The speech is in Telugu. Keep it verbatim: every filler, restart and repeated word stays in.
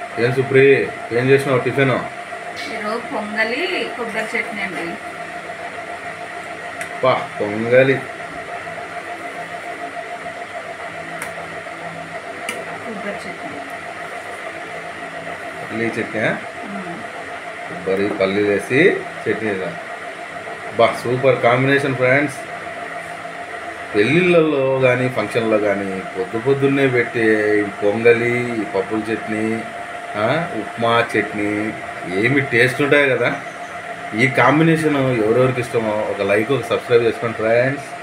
ఏం సుప్రి ఏం చేసినావు టిఫిన్? ఈరోజు పొంగలి కొబ్బరి చట్నీ అండి. పా పొంగలి కొబ్బరి చట్నీ పల్లీ చట్నీ, కొబ్బరి పల్లీలు వేసి చట్నీ. బా సూపర్ కాంబినేషన్ ఫ్రెండ్స్. పెళ్ళిళ్ళల్లో కానీ ఫంక్షన్లో కానీ పొద్దు పొద్దున్నే పెట్టే ఈ పొంగలి, ఈ పప్పుల చట్నీ, ఉప్మా చట్నీ ఏమి టేస్ట్ ఉంటాయి కదా. ఈ కాంబినేషన్ ఎవరెవరికి ఇష్టమో ఒక లైక్ ఒక సబ్స్క్రైబ్ చేసుకోండి ఫ్రెండ్స్.